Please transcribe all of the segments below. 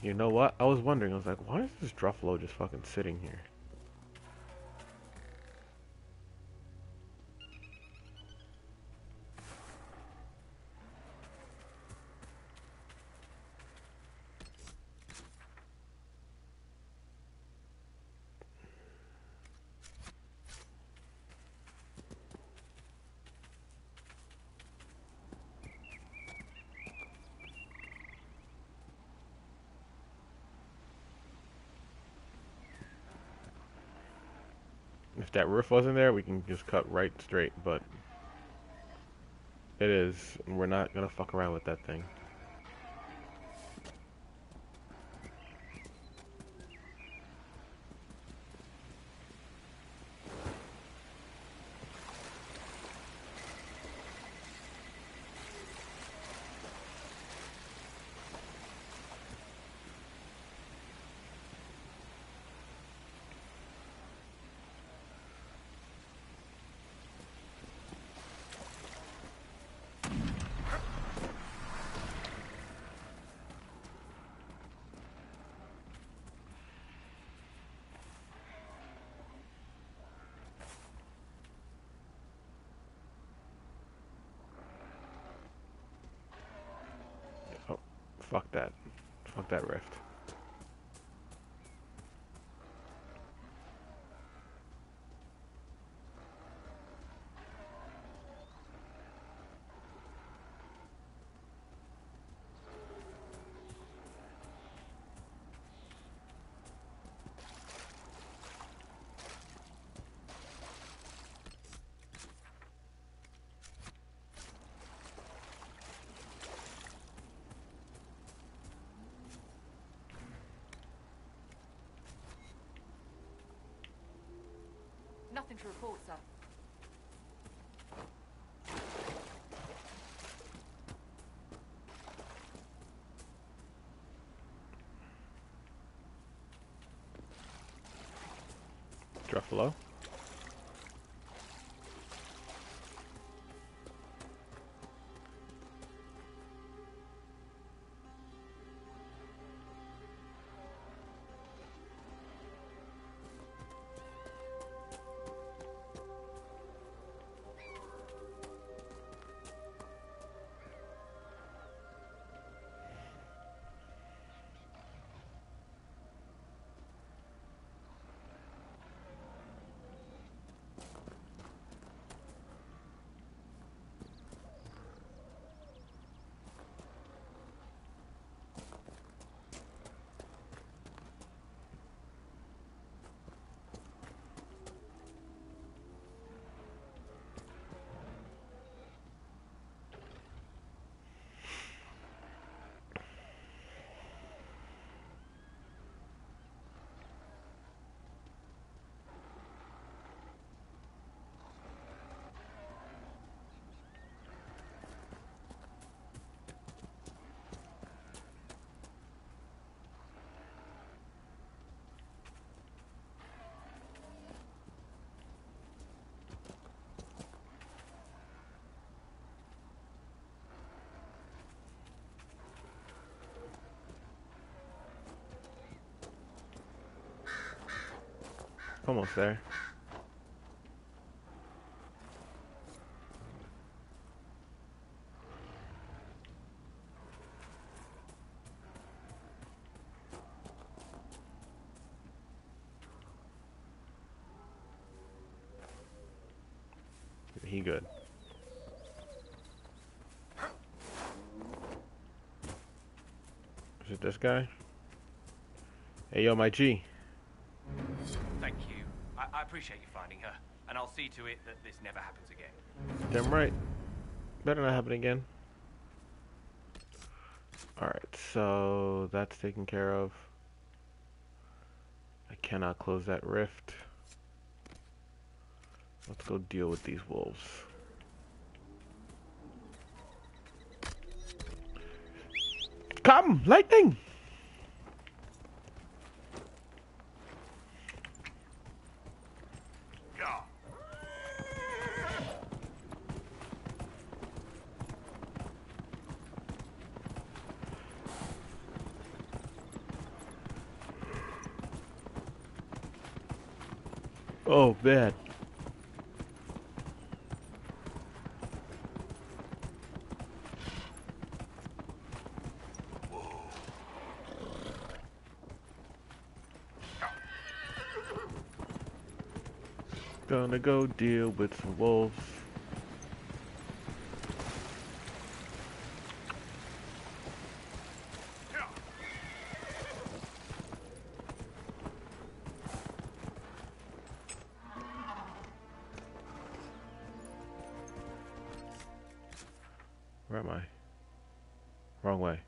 You know what? I was wondering. I was like, why is this Druffalo just fucking sitting here? If that roof wasn't there, we can just cut right straight, but it is. We're not gonna fuck around with that thing. Oh, fuck that. Fuck that rift. Nothing to report, sir. Druffalo. Almost there. He good. Is it this guy? Hey, yo, my G. Thank you. I appreciate you finding her, and I'll see to it that this never happens again. Damn right. Better not happen again. Alright, so that's taken care of. I cannot close that rift. Let's go deal with these wolves. Come, lightning! Oh, man. Gonna go deal with some wolves. Where am I? Wrong way.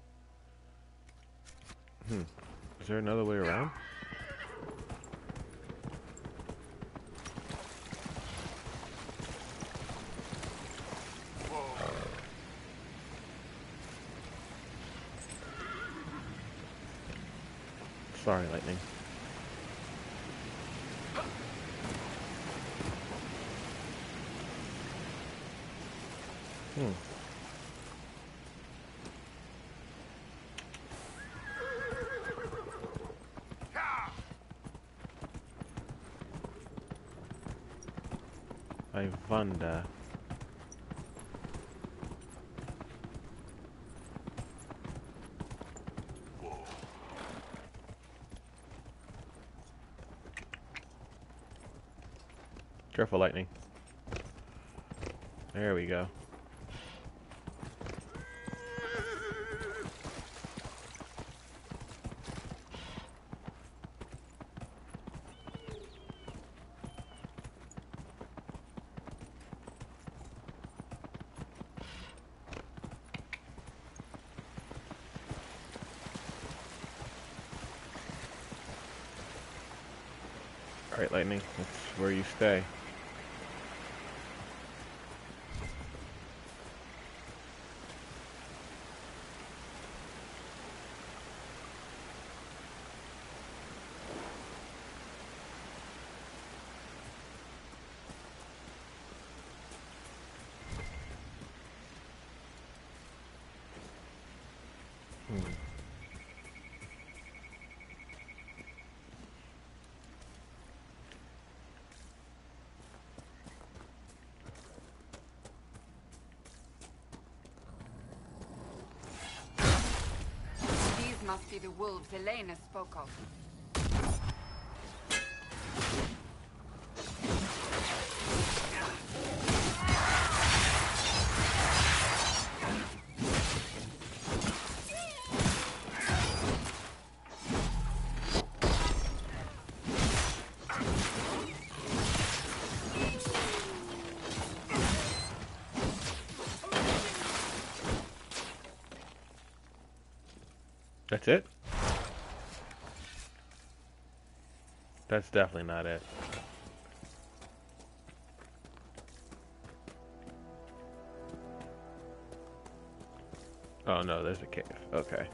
Is there another way around? Sorry, lightning. I wonder. Careful, lightning. There we go. Alright, lightning. That's where you stay. These must be the wolves Elena spoke of. That's it? That's definitely not it. Oh no, there's a cave. Okay.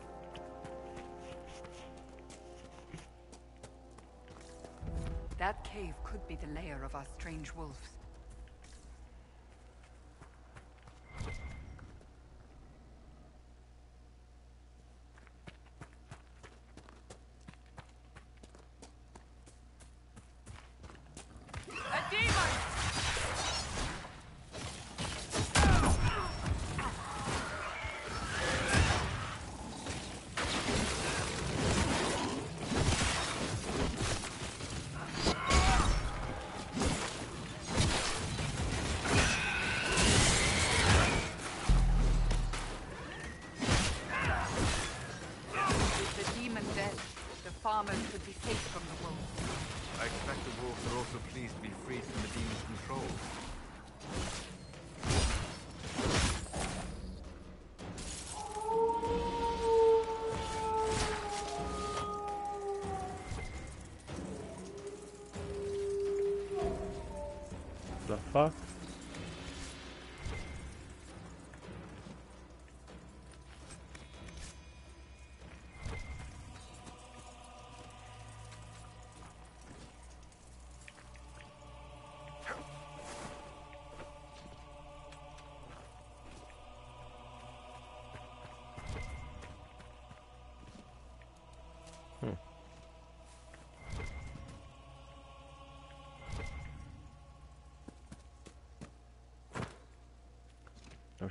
That cave could be the lair of our strange wolves. A demon! Farmers could be safe from the wolves. I expect the wolves are also pleased to be freed from the demon's control. The fuck?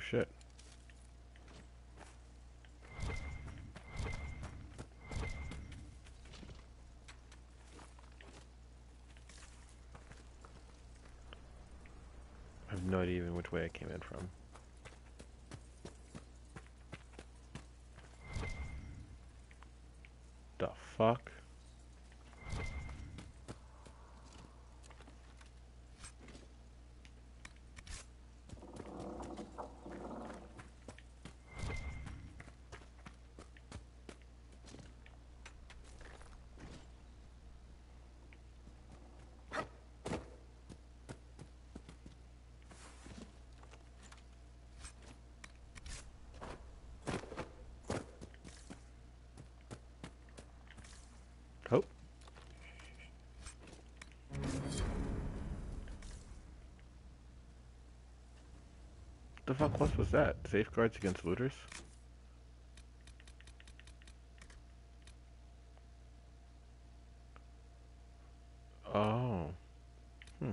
shit. I have no idea even which way I came in from. The fuck? Oh. The fuck was that? Safeguards against looters? Oh. Hmm.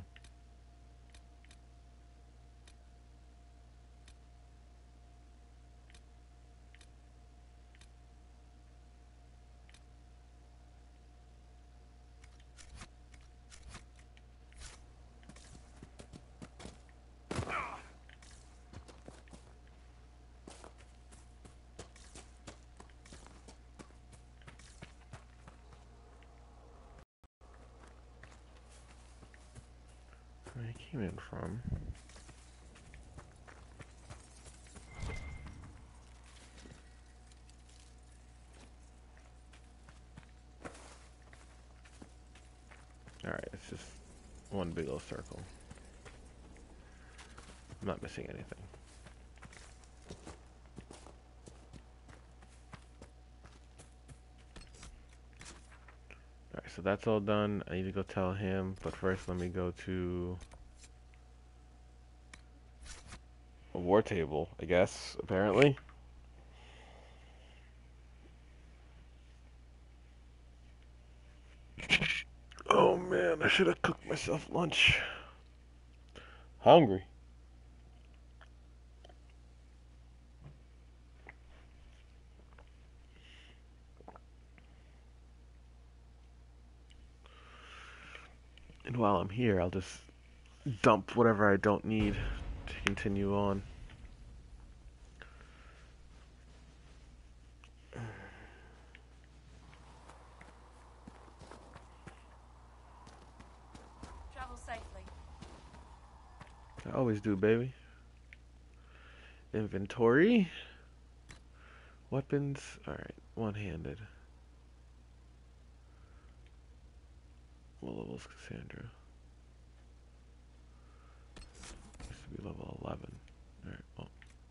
Where I came in from. Alright, it's just one big old circle. I'm not missing anything. Alright, so that's all done. I need to go tell him, but first let me go to a war table, I guess, apparently. Oh man, I should have cooked myself lunch. Hungry. And while I'm here, I'll just dump whatever I don't need to continue on. Travel safely. I always do, baby. Inventory. Weapons. Alright, one-handed. What level's Cassandra? Used to be level 11. Alright, well.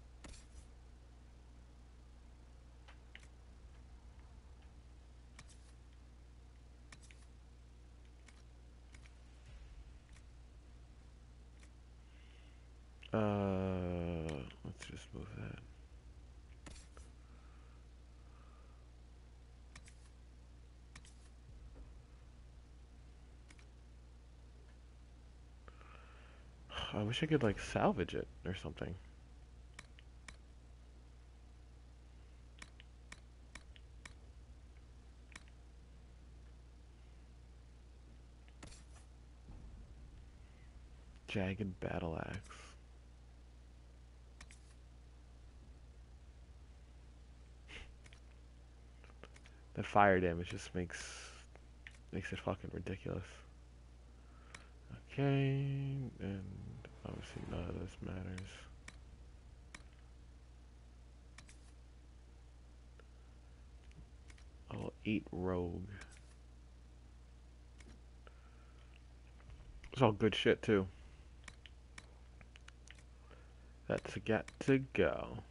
Let's just move that. I wish I could, like, salvage it or something. Jagged battle axe. That fire damage just makes it fucking ridiculous. Okay, and obviously none of this matters. I'll eat rogue. It's all good shit too. That's got to go.